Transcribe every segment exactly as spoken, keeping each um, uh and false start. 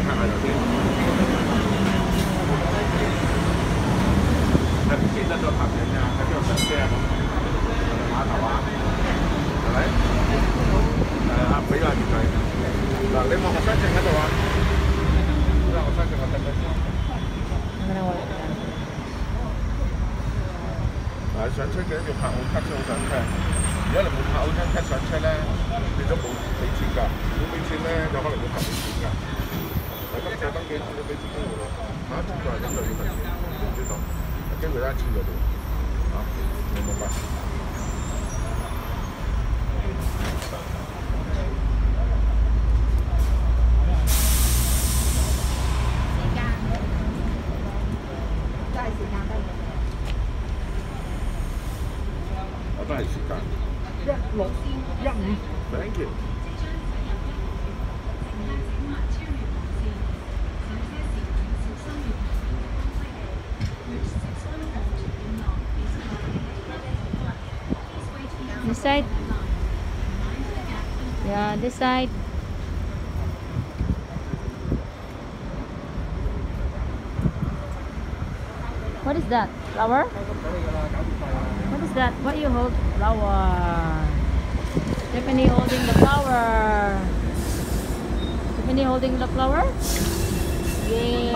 看海酒店。喺邊見得到客人啊？喺邊度上車啊？碼頭啊，係咪？誒，阿俾個月費。嗱，你望學生證喺度啊？呢個學生證我得唔得先？嗱，上車記得要拍好卡先好上車。如果你冇拍好張卡上車咧，變咗冇俾錢㗎。冇俾錢咧，有可能會罰你錢㗎。嗱，今次登記你俾錢機會咯。下一次再咁就要罰錢，唔知道。機會一次嗰度。嚇，明唔明白？我都係時間。一六一五。Thank you。 This side. Yeah, this side. What is that? Flower? What is that? What you hold? Flower. Stephanie holding the flower. Stephanie holding the flower? Yay!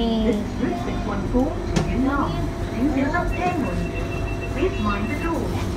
Yay! Please mind the door.